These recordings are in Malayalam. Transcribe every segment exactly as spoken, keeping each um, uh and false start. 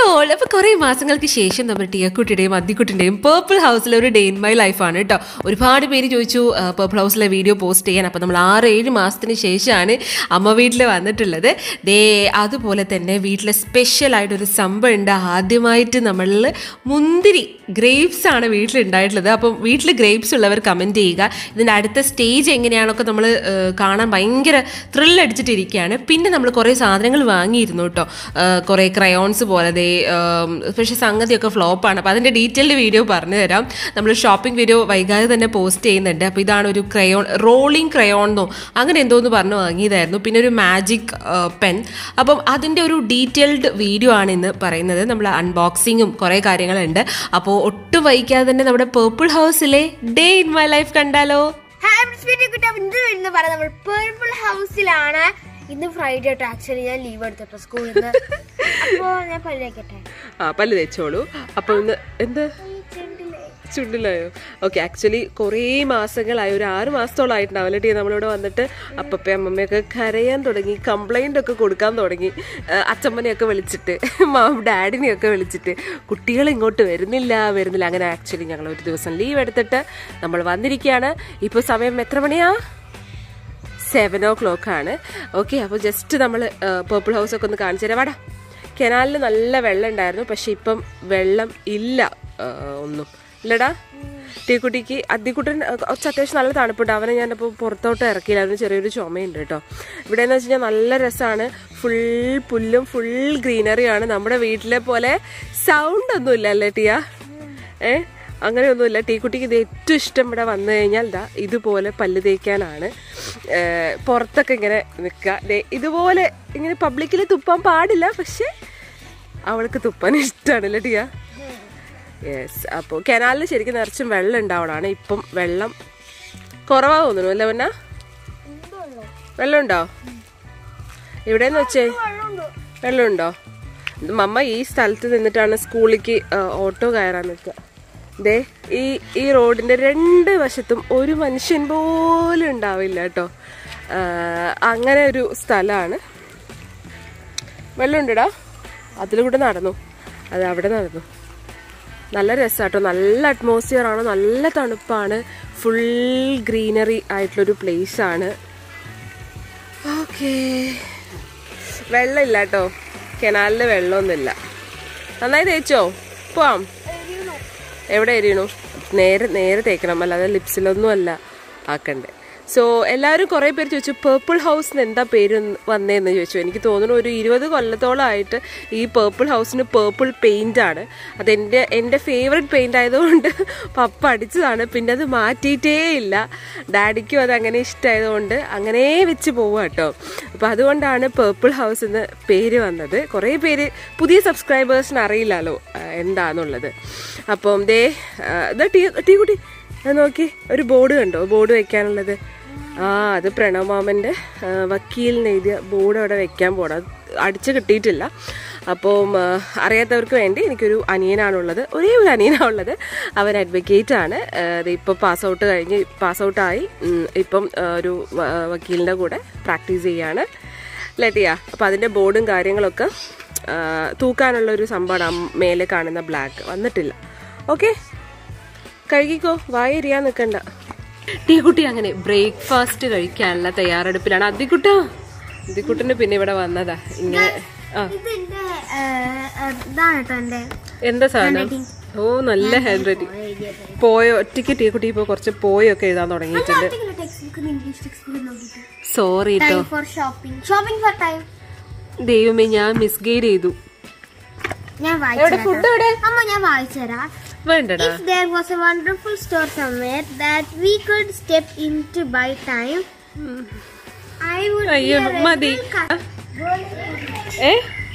ഓൾ. അപ്പോൾ കുറേ മാസങ്ങൾക്ക് ശേഷം നമ്മുടെ ടിയക്കുട്ടിയുടെയും അദ്ദിക്കുട്ടിൻ്റെയും പേർപ്പിൾ ഹൗസിലെ ഒരു ഡേ ഇൻ മൈ ലൈഫാണ് കേട്ടോ. ഒരുപാട് പേര് ചോദിച്ചു പേർപ്പിൾ ഹൗസിലെ വീഡിയോ പോസ്റ്റ് ചെയ്യാൻ. അപ്പോൾ നമ്മൾ ആറ് ഏഴ് മാസത്തിന് ശേഷമാണ് അമ്മ വീട്ടിൽ വന്നിട്ടുള്ളത്. ദേ അതുപോലെ തന്നെ വീട്ടിലെ സ്പെഷ്യലായിട്ടൊരു സംഭവം ഉണ്ട്. ആദ്യമായിട്ട് നമ്മളിൽ മുന്തിരി ഗ്രേപ്സ് ആണ് വീട്ടിലുണ്ടായിട്ടുള്ളത്. അപ്പം വീട്ടിൽ ഗ്രേപ്സ് ഉള്ളവർ കമൻറ്റ് ചെയ്യുക. ഇതിൻ്റെ അടുത്ത സ്റ്റേജ് എങ്ങനെയാണൊക്കെ നമ്മൾ കാണാൻ ഭയങ്കര ത്രില്ലടിച്ചിട്ടിരിക്കുകയാണ്. പിന്നെ നമ്മൾ കുറേ സാധനങ്ങൾ വാങ്ങിയിരുന്നു കേട്ടോ. കുറേ ക്രയോൺസ് പോലെ ദേ പക്ഷേ സംഗതിയൊക്കെ ഫ്ലോപ്പാണ്. അപ്പോൾ അതിൻ്റെ ഡീറ്റെയിൽഡ് വീഡിയോ പറഞ്ഞു തരാം. നമ്മൾ ഷോപ്പിംഗ് വീഡിയോ വൈകാതെ തന്നെ പോസ്റ്റ് ചെയ്യുന്നുണ്ട്. അപ്പോൾ ഇതാണ് ഒരു ക്രയോൺ, റോളിംഗ് ക്രയോണെന്നോ അങ്ങനെ എന്തോന്ന് പറഞ്ഞ് വാങ്ങിയതായിരുന്നു. പിന്നെ ഒരു മാജിക് പെൻ. അപ്പം അതിൻ്റെ ഒരു ഡീറ്റെയിൽഡ് വീഡിയോ ആണ് ഇന്ന് പറയുന്നത്. നമ്മൾ അൺബോക്സിങ്ങും കുറേ കാര്യങ്ങളുണ്ട്. അപ്പോൾ ഒട്ടും വൈകാതെ തന്നെ നമ്മുടെ പേർപ്പിൾ ഹൗസിലെ ഡേ ഇൻ മൈ ലൈഫ് കണ്ടാലോ. ഇന്ന് പറയാം നമ്മൾ പേർപ്പിൾ ഹൗസിലാണ്. ഇന്ന് ഫ്രൈഡേ ആയിട്ട് ആക്ച്വലി ഞാൻ ലീവ് എടുത്തിട്ടോ സ്കൂളിൽ നിന്ന്. അപ്പോൾ ഞാൻ പല്ല് തേക്കട്ടെ. ആ പല്ല് തേച്ചോളൂ. അപ്പോൾ ഇന്ന് എന്താ ചുണ്ടിലായോ? ഓക്കെ. ആക്ച്വലി കുറേ മാസങ്ങളായി, ഒരു ആറ് മാസത്തോളമായിട്ടുണ്ടാവില്ല ടീ നമ്മളിവിടെ വന്നിട്ട്. അപ്പപ്പേ അമ്മമ്മയൊക്കെ കരയാൻ തുടങ്ങി, കംപ്ലൈൻ്റ് ഒക്കെ കൊടുക്കാൻ തുടങ്ങി. അച്ചമ്മനെയൊക്കെ വിളിച്ചിട്ട്, ഡാഡിനെയൊക്കെ വിളിച്ചിട്ട് കുട്ടികൾ ഇങ്ങോട്ട് വരുന്നില്ല വരുന്നില്ല അങ്ങനെ. ആക്ച്വലി ഞങ്ങൾ ഒരു ദിവസം ലീവ് എടുത്തിട്ട് നമ്മൾ വന്നിരിക്കുകയാണ്. ഇപ്പോൾ സമയം എത്ര മണിയാ? സെവൻ ഓ ക്ലോക്ക് ആണ്. ഓക്കെ. അപ്പോൾ ജസ്റ്റ് നമ്മൾ പേർപ്പിൾ ഹൗസൊക്കെ ഒന്ന് കാണിച്ചു തരാം. വാടാ. കനാലിൽ നല്ല വെള്ളം ഉണ്ടായിരുന്നു, പക്ഷെ ഇപ്പം വെള്ളം ഇല്ല, ഒന്നും ഇല്ലടാ. ടീക്കുട്ടിക്ക് അദ്ദിക്കുട്ടൻ അത്യാവശ്യം നല്ല തണുപ്പുണ്ട്. അവനെ ഞാനിപ്പോൾ പുറത്തോട്ട് ഇറക്കിയില്ല, അവന് ചെറിയൊരു ചുമയുണ്ട് കേട്ടോ. ഇവിടെ എന്ന് വെച്ച് കഴിഞ്ഞാൽ നല്ല രസമാണ്. ഫുൾ പുല്ലും ഫുൾ ഗ്രീനറിയാണ്. നമ്മുടെ വീട്ടിലെ പോലെ സൗണ്ട് ഒന്നും ഇല്ല അല്ലേ ടിയ? ഏ അങ്ങനെയൊന്നുമില്ല. ടീക്കുട്ടിക്ക് ഇത് ഏറ്റവും ഇഷ്ടം ഇവിടെ വന്നു കഴിഞ്ഞാൽ ഇതാ ഇതുപോലെ പല്ല് തേക്കാനാണ്. പുറത്തൊക്കെ ഇങ്ങനെ നിൽക്കുക. ഇതുപോലെ ഇങ്ങനെ പബ്ലിക്കിൽ തുപ്പാൻ പാടില്ല, പക്ഷെ അവൾക്ക് തുപ്പാൻ ഇഷ്ടമാണല്ലേ ടിയ? യെസ്. അപ്പോൾ കനാലിൽ ശരിക്കും നിറച്ചും വെള്ളം ഉണ്ടാവണമാണ്. ഇപ്പം വെള്ളം കുറവാ തോന്നുന്നു അല്ലേ പൊന്നാ? വെള്ളം ഉണ്ടോ ഇവിടെന്ന് വെച്ചേ? വെള്ളമുണ്ടോ? മമ്മ ഈ സ്ഥലത്ത് നിന്നിട്ടാണ് സ്കൂളിലേക്ക് ഓട്ടോ കയറാൻ നിൽക്കുക. ദേ ഈ ഈ റോഡിൻ്റെ രണ്ട് വശത്തും ഒരു മനുഷ്യൻ പോലും ഉണ്ടാവില്ല കേട്ടോ. അങ്ങനെ ഒരു സ്ഥലമാണ്. വെള്ളമുണ്ടടാ. അതിലൂടെ നടന്നു, അത് അവിടെ നടന്നു. നല്ല രസമാട്ടോ. നല്ല അറ്റ്മോസ്ഫിയർ ആണ്, നല്ല തണുപ്പാണ്, ഫുൾ ഗ്രീനറി ആയിട്ടുള്ളൊരു പ്ലേസ് ആണ്. ഓക്കെ. വെള്ളമില്ല കേട്ടോ, കനാലിൽ വെള്ളമൊന്നുമില്ല. നന്നായി തേച്ചോ? പോവാം. എവിടെ എരിയണു? നേരെ നേരെ തേക്കണം, അല്ലാതെ ലിപ്സിലൊന്നും അല്ല ആക്കണ്ടേ. സോ എല്ലാവരും കുറേ പേര് ചോദിച്ചു പേർപ്പിൾ ഹൗസിന് എന്താ പേര് വന്നതെന്ന് ചോദിച്ചു. എനിക്ക് തോന്നുന്നു ഒരു ഇരുപത് കൊല്ലത്തോളമായിട്ട് ഈ പേർപ്പിൾ ഹൗസിന് പേർപ്പിൾ പെയിൻ്റ് ആണ്. അതെൻ്റെ എൻ്റെ ഫേവററ്റ് പെയിൻ്റ് ആയതുകൊണ്ട് പപ്പ അടിച്ചതാണ്. പിന്നെ അത് മാറ്റിയിട്ടേ ഇല്ല. ഡാഡിക്കും അത് അങ്ങനെ ഇഷ്ടമായതുകൊണ്ട് അങ്ങനെ വെച്ച് പോവുക കേട്ടോ. അപ്പോൾ അതുകൊണ്ടാണ് പേർപ്പിൾ ഹൗസ് എന്ന് പേര് വന്നത്. കുറേ പേര് പുതിയ സബ്സ്ക്രൈബേഴ്സിന് അറിയില്ലല്ലോ എന്താണെന്നുള്ളത്. അപ്പം ദേ ഇതാ ടീ ടീ കുട്ടി നോക്കി, ഒരു ബോർഡ് കണ്ടോ? ബോർഡ് വെക്കാനുള്ളത്. ആ അത് പ്രണവ് മാമൻ്റെ വക്കീലിന് എഴുതിയ ബോർഡ് അവിടെ വെക്കാൻ പോകണം. അടിച്ച് കിട്ടിയിട്ടില്ല. അപ്പം അറിയാത്തവർക്ക് വേണ്ടി എനിക്കൊരു അനിയനാണുള്ളത്, ഒരേ ഒരു അനിയനാണുള്ളത്. അവൻ അഡ്വക്കേറ്റ് ആണ്. ഇപ്പം പാസ് ഔട്ട് കഴിഞ്ഞ് പാസ് ഔട്ടായി ഇപ്പം ഒരു വക്കീലിൻ്റെ കൂടെ പ്രാക്ടീസ് ചെയ്യാണ് ലറ്റിയ. അപ്പം അതിൻ്റെ ബോർഡും കാര്യങ്ങളൊക്കെ തൂക്കാനുള്ളൊരു സംഭവമാണ് മേലെ കാണുന്ന ബ്ലാക്ക്. വന്നിട്ടില്ല. ഓക്കെ, കഴുകിക്കോ, വായ എരിയാൻ നിൽക്കണ്ട. ടീക്കുട്ടി അങ്ങനെ ബ്രേക്ക്ഫാസ്റ്റ് കഴിക്കാനുള്ള തയ്യാറെടുപ്പിലാണ്. അദ്ദിക്കുട്ടാ, അദ്ദിക്കുട്ടന് പിന്നെ ഇവിടെ വന്നതാ ഇങ്ങനെ. എന്താ സാധനം? ഓ നല്ല ഹാൻഡ് റൈറ്റിംഗ്. പോയോ ഒറ്റയ്ക്ക് ടീക്കുട്ടി ഇപ്പൊ കുറച്ച് പോയൊക്കെ എഴുതാൻ തുടങ്ങിയിട്ടുണ്ട്. സോറി കേട്ടോ ദൈവമേ, ഞാൻ മിസ്ഗൈഡ് ചെയ്തു. ഫുഡ് എവിടെ? അമ്മ ഞാൻ വായിച്ചു തരാം. If there was a wonderful store somewhere that we could step into by time, hmm. I would Ayyo, be a madi. Eh?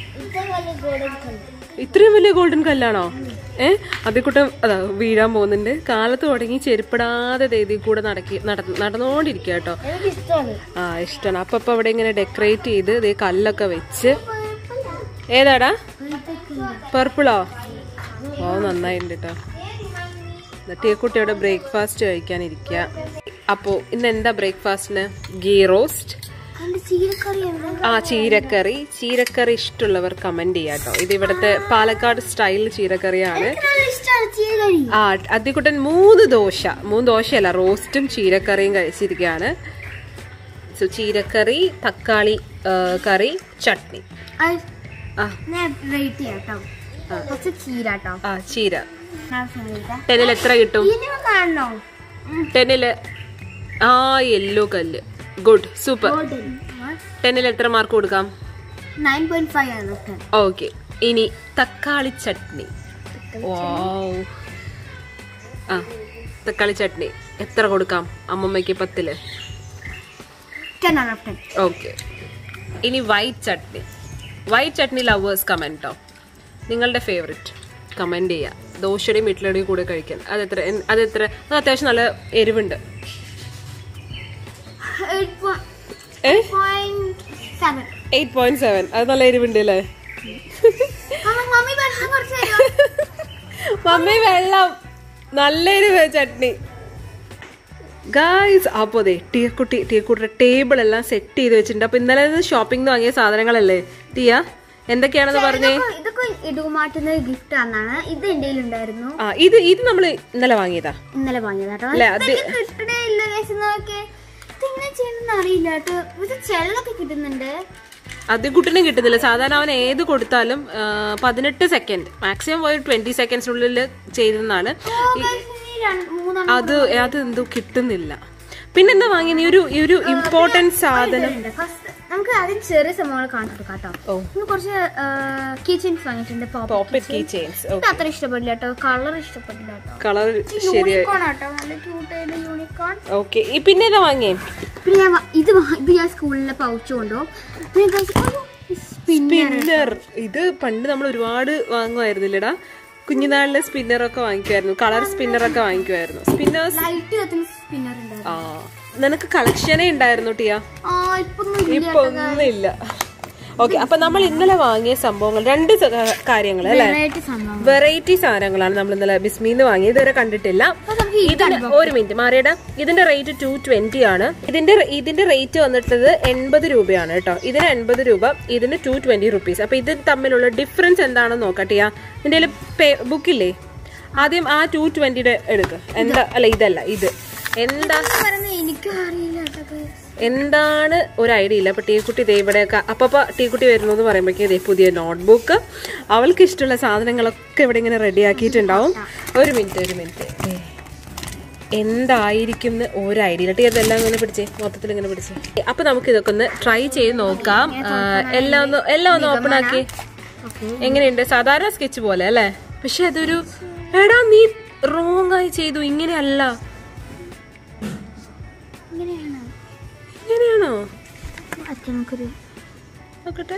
ഇത്രയും വലിയ ഗോൾഡൻ കല്ലാണോ? ഏ അതിക്കൂട്ടം അതാ വീഴാൻ പോകുന്നുണ്ട്. കാലത്ത് തുടങ്ങി ചെരുപ്പിടാതെ തേതി കൂടെ നടക്കി നടന്നുകൊണ്ടിരിക്കുക കേട്ടോ. ആ ഇഷ്ടമാണ്. അപ്പൊ അപ്പൊ അവിടെ ഇങ്ങനെ ഡെക്കറേറ്റ് ചെയ്ത് ഇതേ കല്ലൊക്കെ വെച്ച്. ഏതാടാ? പർപ്പിളോ? ഓ നന്നായിട്ടുണ്ട് കേട്ടോ. ടീക്കുട്ടിയുടെ ബ്രേക്ക്ഫാസ്റ്റ് കഴിക്കാനിരിക്കുക. അപ്പോൾ ഇന്ന് എന്താ ബ്രേക്ക്ഫാസ്റ്റിന്? ഗീ റോസ്റ്റ്, ആ ചീരക്കറി ചീരക്കറി ഇഷ്ടമുള്ളവർ കമന്റ് ചെയ്യാട്ടോ. ഇത് ഇവിടുത്തെ പാലക്കാട് സ്റ്റൈൽ ചീരക്കറിയാണ്. ആ അതികുട്ടൻ മൂന്ന് ദോശ മൂന്ന് ദോശയല്ല റോസ്റ്റും ചീരക്കറിയും കഴിച്ചിരിക്കുകയാണ്. സോ ചീരക്കറി, തക്കാളി കറി, ചട്നി. ആ ചീര ടെന്നിൽ എത്ര കിട്ടും? ടെന്നില് ആ യെല്ലോ കല്ല്. Good, super. ടെന്നിൽ എത്ര മാർക്ക് കൊടുക്കാം? ഓക്കെ. ഇനി തക്കാളി ചട്നി. ആ തക്കാളി ചട്നി എത്ര കൊടുക്കാം അമ്മമ്മയ്ക്ക്? പത്തില്. ഓക്കെ. ഇനി white chutney. White chutney lovers കമൻറ്റോ, നിങ്ങളുടെ ഫേവറേറ്റ് കമന്റ് ചെയ്യാം. ദോശയുടെയും ഇഡ്ഡലിയുടെയും കൂടെ കഴിക്കാൻ അതെത്ര അതെത്ര അത് അത്യാവശ്യം നല്ല എരിവുണ്ട്. എയ്റ്റ് പോയിന്റ് സെവൻ അത് നല്ല എരിവുണ്ട് അല്ലേ? മമ്മി വെള്ളം. നല്ല എരിവ് ചട്നി ഗായ്സ്. അപ്പോ അതെ ടീക്കുട്ടി ടീക്കുട്ടിയുടെ ടേബിൾ എല്ലാം സെറ്റ് ചെയ്ത് വെച്ചിട്ടുണ്ട്. അപ്പൊ ഇന്നലെ ഷോപ്പിംഗ് വാങ്ങിയ സാധനങ്ങളല്ലേ ടിയ? എന്തൊക്കെയാണെന്ന് പറഞ്ഞേ? ഗിഫ്റ്റ് ആണ്. ഇത് എന്റെ ഉണ്ടായിരുന്നു. ആ ഇത് ഇത് നമ്മള് ഇന്നലെ വാങ്ങിയതാ. ഇന്നലെ വാങ്ങിയതാട്ടോ. അറിയില്ല കേട്ടോ. ചെള്ളൊക്കെ കിട്ടുന്നുണ്ട്. അത് കുട്ടിനും കിട്ടുന്നില്ല. സാധാരണ അവൻ ഏത് കൊടുത്താലും പതിനെട്ട് സെക്കൻഡ് മാക്സിമം പോയി ട്വന്റി സെക്കൻഡ്സിനുള്ളിൽ ചെയ്തെന്നാണ്. അത് അത് എന്തോ കിട്ടുന്നില്ല. പിന്നെന്താ വാങ്ങി നീ? ഒരു ഒരു ഇമ്പോർട്ടന്റ് സാധനം നമുക്ക് ആദ്യം ചെറിയ സംഭവങ്ങൾ കാണിച്ചു കേട്ടോ. കുറച്ച് കീ ചെയിൻസ് വാങ്ങിയിട്ടുണ്ട്. പോക്കറ്റ് കീ ചെയിൻസ് അത്ര ഇഷ്ടപ്പെടില്ല കേട്ടോ. കളർ ഇഷ്ടപ്പെട്ടില്ല കേട്ടോ. കളർ ശരിയായി. ഓക്കെ. പിന്നെ ഏതാ വാങ്ങിയേ? പിന്നെ ഞാൻ ഇത് ഇത് ഞാൻ സ്കൂളിലെ പൗച്ച് കൊണ്ടോ. സ്പിന്നർ. ഇത് പണ്ട് നമ്മൾ ഒരുപാട് വാങ്ങുമായിരുന്നില്ലടാ. കുഞ്ഞുനാളിലെ സ്പിന്നറൊക്കെ വാങ്ങിക്കുമായിരുന്നു. കളർ സ്പിന്നറൊക്കെ വാങ്ങിക്കുമായിരുന്നു. സ്പിന്നേഴ്സ്. ആ നിനക്ക് കളക്ഷനേ ഉണ്ടായിരുന്നു ടിയ? ഇപ്പൊ ഒന്നുമില്ല. ഓക്കെ. അപ്പൊ നമ്മൾ ഇന്നലെ വാങ്ങിയ സംഭവങ്ങൾ രണ്ട് കാര്യങ്ങൾ അല്ലെ, വെറൈറ്റി സാധനങ്ങളാണ് നമ്മൾ ഇന്നലെ ബിസ്മിന്ന് വാങ്ങിയത്. ഇതുവരെ കണ്ടിട്ടില്ല. ഇതിന് ഒരു മിനിറ്റ് മാറിയടാ. ഇതിന്റെ റേറ്റ് ടു ട്വന്റി ആണ്. ഇതിന്റെ ഇതിന്റെ റേറ്റ് വന്നിട്ടത് എൺപത് രൂപയാണ് കേട്ടോ. ഇതിന് എൺപത് രൂപ, ഇതിന് ടു ട്വന്റി റുപ്പീസ്. അപ്പൊ ഇത് തമ്മിലുള്ള ഡിഫറൻസ് എന്താണെന്ന് നോക്കട്ടെയാ. ഇതിന്റെ ബുക്കില്ലേ, ആദ്യം ആ ടു ട്വന്റിയുടെ എടുക്ക. എന്താ അല്ല ഇതല്ല ഇത് എന്താ എന്താണ് ഒരു ഐഡിയ ഇല്ല. അപ്പൊ ടീക്കുട്ടി ഇതേ ഇവിടെയൊക്കെ അപ്പപ്പ ടീക്കുട്ടി വരുന്നു എന്ന് പറയുമ്പോഴേക്കും ഇതേ പുതിയ നോട്ട്ബുക്ക്, അവൾക്ക് ഇഷ്ടമുള്ള സാധനങ്ങളൊക്കെ ഇവിടെ ഇങ്ങനെ റെഡിയാക്കിയിട്ടുണ്ടാവും. ഒരു മിനിറ്റ് ഒരു മിനിറ്റ് എന്തായിരിക്കും ഒരു ഐഡിയ ഇല്ല. ടീ അതെല്ലാം ഇങ്ങനെ പിടിച്ചേ, മൊത്തത്തിൽ ഇങ്ങനെ പിടിച്ചേ. അപ്പൊ നമുക്ക് ഇതൊക്കെ ഒന്ന് ട്രൈ ചെയ്ത് നോക്കാം. എല്ലാം ഒന്ന് എല്ലാം ഒന്ന് ഓപ്പൺ ആക്കി. എങ്ങനെയുണ്ട്? സാധാരണ സ്കെച്ച് പോലെ അല്ലേ? പക്ഷെ അതൊരു എടാ നീ റോങ് ആയി ചെയ്തു. ഇങ്ങനെയല്ല. ഇങ്ങനെയാണോ? നോക്കട്ടെ.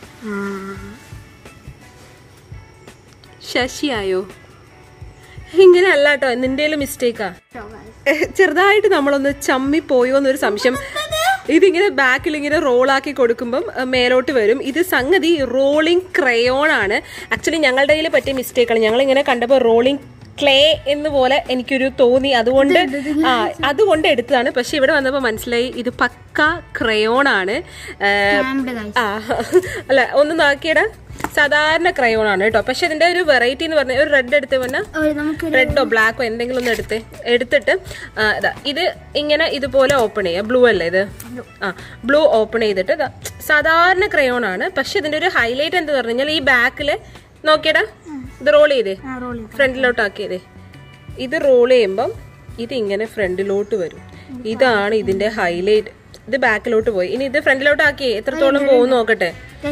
ശശിയായോ? ഇങ്ങനെ അല്ല കേട്ടോ, നിന്റെ മിസ്റ്റേക്കാ. ചെറുതായിട്ട് നമ്മളൊന്ന് ചമ്മി പോയോ എന്നൊരു സംശയം. ഇതിങ്ങനെ ബാക്കിൽ ഇങ്ങനെ റോളാക്കി കൊടുക്കുമ്പം മേലോട്ട് വരും. ഇത് സംഗതി റോളിംഗ് ക്രയോൺ ആണ്. ആക്ച്വലി ഞങ്ങളുടെ കയ്യിൽ പറ്റിയ മിസ്റ്റേക്കാണ്. ഞങ്ങൾ ഇങ്ങനെ കണ്ടപ്പോൾ റോളിംഗ് ക്ലേ എന്ന് പോലെ എനിക്കൊരു തോന്നി. അതുകൊണ്ട് ആ അതുകൊണ്ട് എടുത്തതാണ്. പക്ഷെ ഇവിടെ വന്നപ്പോൾ മനസ്സിലായി ഇത് പക്ക ക്രയോൺ ആണ്. ആ അല്ല ഒന്ന് നോക്കിയടാ, സാധാരണ ക്രയോൺ ആണ് കേട്ടോ. പക്ഷെ ഇതിന്റെ ഒരു വെറൈറ്റി എന്ന് പറഞ്ഞാൽ ഒരു റെഡ് എടുത്ത് പറഞ്ഞാൽ റെഡോ ബ്ലാക്കോ എന്തെങ്കിലും ഒന്ന് എടുത്ത് എടുത്തിട്ട് ഇത് ഇങ്ങനെ ഇതുപോലെ ഓപ്പൺ ചെയ്യാം. ബ്ലൂ അല്ലേ ഇത്? ആ ബ്ലൂ ഓപ്പൺ ചെയ്തിട്ട് സാധാരണ ക്രയോൺ ആണ്. പക്ഷെ ഇതിന്റെ ഒരു ഹൈലൈറ്റ് എന്താ പറഞ്ഞു കഴിഞ്ഞാൽ ഈ ബാക്കില് നോക്കിയടാ, ഇത് റോൾ ചെയ്തേ, ഫ്രണ്ടിലോട്ട് ആക്കിയതേ. ഇത് റോൾ ചെയ്യുമ്പം ഇത് ഇങ്ങനെ ഫ്രണ്ടിലോട്ട് വരും. ഇതാണ് ഇതിന്റെ ഹൈലൈറ്റ്. ഇത് ബാക്കിലോട്ട് പോയി. ഇനി ഇത് ഫ്രണ്ടിലോട്ട് ആക്കി എത്രത്തോളം പോകും നോക്കട്ടെ.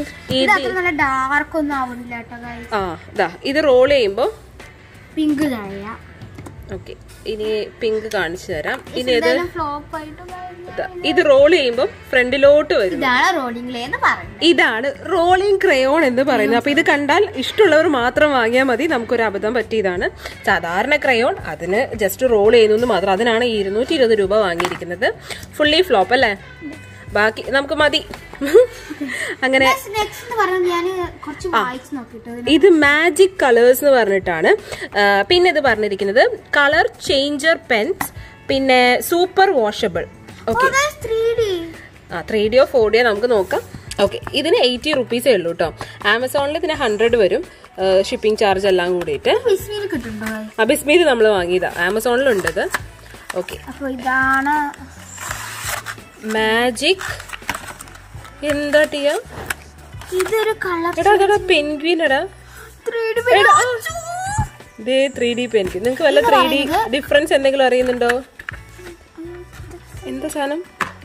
ആ ഇതാ ഇത് റോൾ ചെയ്യുമ്പോ പിങ്ക്. ഓക്കെ ഇനി പിങ്ക് കാണിച്ചു തരാം. ഇനി ഇത് ഇത് റോൾ ചെയ്യുമ്പോൾ ഫ്രണ്ടിലോട്ട് വരും. ഇതാണ് റോളിംഗ് ക്രയോൺ എന്ന് പറയുന്നത്. അപ്പൊ ഇത് കണ്ടാൽ ഇഷ്ടമുള്ളവർ മാത്രം വാങ്ങിയാൽ മതി. നമുക്കൊരു അബദ്ധം പറ്റിയതാണ്. സാധാരണ ക്രയോൺ അതിന് ജസ്റ്റ് റോൾ ചെയ്യുന്നു മാത്രം. അതിനാണ് ഈ ഇരുന്നൂറ്റി ഇരുപത് രൂപ വാങ്ങിയിരിക്കുന്നത്. ഫുള്ളി ഫ്ലോപ്പ് അല്ലേ? ബാക്കി നമുക്ക് മതി. അങ്ങനെ ഇത് മാജിക് കളേഴ്സ് എന്ന് പറഞ്ഞിട്ടാണ്. പിന്നെ ഇത് പറഞ്ഞിരിക്കുന്നത് കളർ ചേഞ്ചർ പെൻസ്, പിന്നെ സൂപ്പർ വാഷബിൾ. ഓക്കെ ആ ത്രീ ഡിയോ ഫോർ ഡിയോ നമുക്ക് നോക്കാം. ഓക്കെ, ഇതിന് എയ്റ്റി റുപ്പീസേ ഉള്ളൂ കേട്ടോ. ആമസോണിൽ ഇതിന് ഹൺഡ്രഡ് വരും, ഷിപ്പിംഗ് ചാർജ് എല്ലാം കൂടിയിട്ട്. ആ ബിസ്മീൽ നമ്മൾ വാങ്ങിയതാ, ആമസോണിലുണ്ട് ഇത്. ഓക്കെ, അപ്പൊ ഇതാണ് മാജിക്. എന്താ ടിയ ഇതൊരു കളർ. എടാ അതെടാ പെൻഗ്വിൻ. എടാ ഇതേ ത്രീ ഡി പെൻഗ്വിൻ. നിങ്ങക്ക് വല്ല ത്രീ ഡി ഡിഫറൻസ് എന്തെങ്കിലും അറിയുന്നുണ്ടോ? എന്താ സാധനം?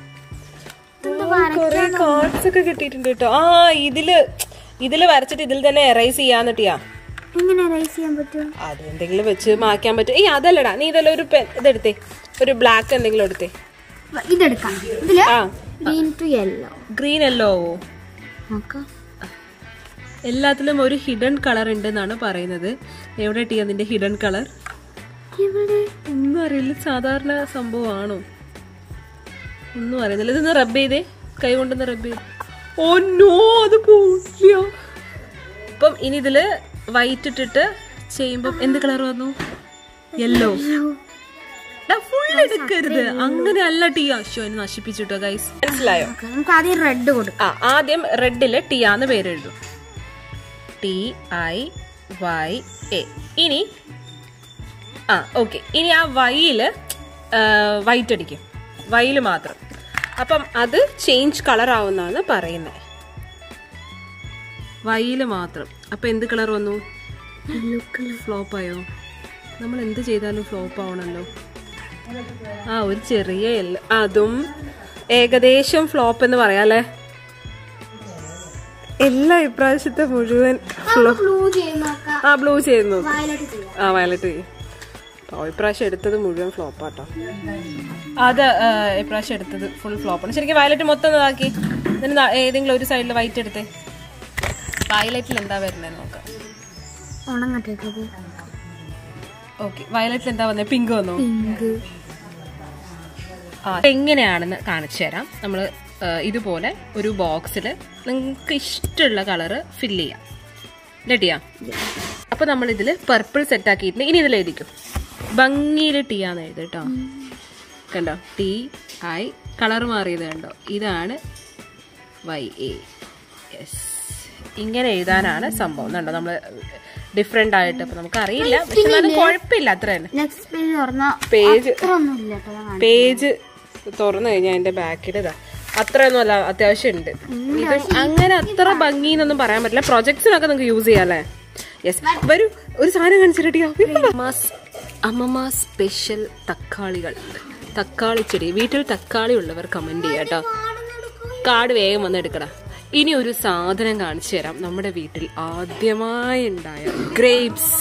കൊറേ കാർഡ്സ് ഒക്കെ കിട്ടിയിട്ടുണ്ട് കേട്ടോ. ആ ഇതില് ഇതില് വരച്ചിട്ട് ഇതിൽ തന്നെ എറൈസ് ചെയ്യാന്ന് ടിയാ. എങ്ങനെ എറൈസ് ചെയ്യാൻ പറ്റും? അത് എന്തെങ്കിലും വെച്ച് മായ്ക്കാൻ പറ്റും. ഏയ് അതല്ലടാ, നീ ഇതെല്ലാം ഒരു പെൻ ഇതെടുത്തേ, ഒരു ബ്ലാക്ക് എന്തെങ്കിലും എടുത്തേ. ഇതെടുക്കാം. Green to yellow. Green yellow എല്ലാത്തിലും ഒരു ഹിഡൻ കളർ ഉണ്ട് എന്നാണ് പറയുന്നത്. എവിടെ ടിയാ നിന്റെ ഹിഡൻ കളർ? ഒന്നും അറിയില്ല. സാധാരണ സംഭവമാണോ? ഒന്നും അറിയുന്നില്ല. ഇതൊന്ന് റബ്ബ് ചെയ്തേ, കൈ കൊണ്ടൊന്ന് റബ്ബ് ചെയ്ത്. ഓ നോ, അത് പോയില്ല. അപ്പം ഇനി ഇതില് വൈറ്റ് ഇട്ടിട്ട് ചെയ്യുമ്പോ എന്ത് കളർ വന്നു? യെല്ലോ. ഫുൾ എടുക്കരുത്, അങ്ങനെ അല്ല ടിയ. ഷോ എന്നെ നശിപ്പിച്ചിട്ടോ ഗൈസ്, മനസ്സിലായോ? ആദ്യം റെഡ് കൊടുക്കും. ആ ആദ്യം റെഡില് ടിയാന്ന് പേര് എഴുതും, ടി ഐ വൈ എ. ഇനി ആ ഓക്കെ, ഇനി ആ വൈയില് വൈറ്റ് അടിക്കും, വൈയില് മാത്രം. അപ്പം അത് ചേഞ്ച് കളർ ആവുന്നാണ് പറയുന്നത്, വൈയില് മാത്രം. അപ്പൊ എന്ത് കളർ വന്നു? ഫ്ലോപ്പ് ആയോ? നമ്മൾ എന്ത് ചെയ്താലും ഫ്ലോപ്പ് ആവണല്ലോ. ആ ഒരു ചെറിയ യെല്ലോ, അതും ഏകദേശം ഫ്ലോപ്പ് എന്ന് പറയാല്ലേ. എല്ലാ ഇപ്രാവശ്യത്തെ മുഴുവൻ ആ ബ്ലൂ ചെയ്യുന്നു. ആ വയലറ്റ് ചെയ്യും. ഓ ഇപ്രാവശ്യം എടുത്തത് മുഴുവൻ ഫ്ലോപ്പാട്ടോ. അത് ഇപ്രാവശ്യം എടുത്തത് ഫുൾ ഫ്ലോപ്പാണ്. ശരിക്കും വയലറ്റ് മൊത്തം ഇതാക്കി ഏതെങ്കിലും ഒരു സൈഡിൽ വൈറ്റ് എടുത്തേ. വയലറ്റിൽ എന്താ വരുന്നത് നോക്കാം. ഓക്കെ, വയലറ്റിൽ എന്താ വന്നത്? പിങ്ക് വന്നോ? ആ എങ്ങനെയാണെന്ന് കാണിച്ചു തരാം. നമ്മൾ ഇതുപോലെ ഒരു ബോക്സിൽ നിങ്ങൾക്ക് ഇഷ്ടമുള്ള കളറ് ഫില്ല് ചെയ്യാം. റെഡിയാ? അപ്പൊ നമ്മൾ ഇതിൽ പർപ്പിൾ സെറ്റ് ആക്കിയിട്ടുണ്ട്. ഇനി ഇതിൽ എഴുതിക്കും ഭംഗിയിൽ ടിയാന്ന് എഴുതി കേട്ടോ. കണ്ടോ, ടി ഐ കളർ മാറിയത് കണ്ടോ? ഇതാണ് വൈ എ. യെസ്, ഇങ്ങനെ എഴുതാനാണ് സംഭവം. കണ്ടോ, നമ്മള് ഡിഫറെന്റ് ആയിട്ട്. അപ്പൊ നമുക്ക് അറിയില്ല, പക്ഷെ കുഴപ്പമില്ല. അത്ര തന്നെ. പേജ് പേജ് തുറന്നു കഴിഞ്ഞാൽ അതിന്റെ ബാക്കിൽ ഇതാ അത്രയൊന്നും അല്ല, അത്യാവശ്യം ഉണ്ട്. ഇത് അങ്ങനെ അത്ര ഭംഗി എന്നൊന്നും പറയാൻ പറ്റില്ല. പ്രൊജക്ട്സിനൊക്കെ നിങ്ങൾക്ക് യൂസ് ചെയ്യാം അല്ലേ? യെസ്. വരൂ, ഒരു സാധനം കാണിച്ചിട്ടിയോ? അമ്മമ്മ സ്പെഷ്യൽ തക്കാളികൾ, തക്കാളി ചെടി. വീട്ടിൽ തക്കാളി ഉള്ളവർ കമന്റ് ചെയ്യാം കേട്ടോ. കാർഡ് വേഗം വന്ന് എടുക്കടാ. ഇനി ഒരു സാധനം കാണിച്ചു തരാം. നമ്മുടെ വീട്ടിൽ ആദ്യമായി ഉണ്ടായ ഗ്രേപ്സ്.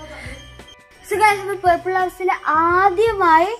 പർപ്പിൾ ഹൗസിൽ ആദ്യമായി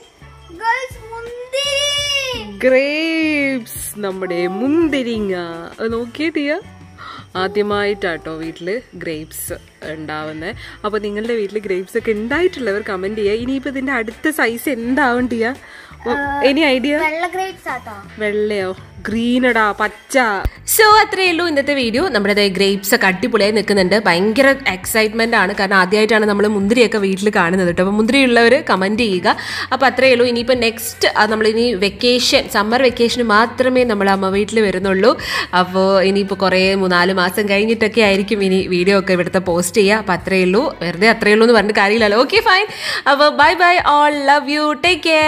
ഗ്രേപ്സ്, നമ്മുടെ മുന്തിരിങ്ങ. നോക്കിയിട്ടിയ ആദ്യമായിട്ടാട്ടോ വീട്ടില് ഗ്രേപ്സ് ഉണ്ടാവുന്നത്. അപ്പൊ നിങ്ങളുടെ വീട്ടിൽ ഗ്രേപ്സ് ഒക്കെ ഉണ്ടായിട്ടുള്ളവർ കമന്റ് ചെയ്യുക. ഇനിയിപ്പോ ഇതിന്റെ അടുത്ത സൈസ് എന്താവണ്ടിയ? Any idea? വെള്ളയോ ഗ്രീനടാ പച്ച? സോ അത്രയേ ഉള്ളൂ ഇന്നത്തെ വീഡിയോ. നമ്മുടെ ഗ്രേപ്സ് ഒക്കെ അടിപൊളിയായി നിൽക്കുന്നുണ്ട്. ഭയങ്കര എക്സൈറ്റ്മെന്റ് ആണ്, കാരണം ആദ്യമായിട്ടാണ് നമ്മൾ മുന്തിരിയൊക്കെ വീട്ടിൽ കാണുന്നത് കേട്ടോ. അപ്പോൾ മുന്തിരി ഉള്ളവർ കമന്റ് ചെയ്യുക. അപ്പോൾ അത്രയേ ഉള്ളൂ. ഇനിയിപ്പോൾ നെക്സ്റ്റ് നമ്മളിനി വെക്കേഷൻ, സമ്മർ വെക്കേഷന് മാത്രമേ നമ്മൾ അമ്മ വീട്ടിൽ വരുന്നുള്ളൂ. അപ്പോൾ ഇനിയിപ്പോൾ കുറേ മൂന്നാല് മാസം കഴിഞ്ഞിട്ടൊക്കെ ആയിരിക്കും ഇനി വീഡിയോ ഒക്കെ ഇവിടുത്തെ പോസ്റ്റ് ചെയ്യുക. അപ്പോൾ അത്രയേ ഉള്ളൂ. വെറുതെ അത്രയേ ഉള്ളൂ എന്ന് പറഞ്ഞിട്ട് കാര്യമില്ലല്ലോ. Okay fine. അപ്പോൾ bye bye all, love you, take care.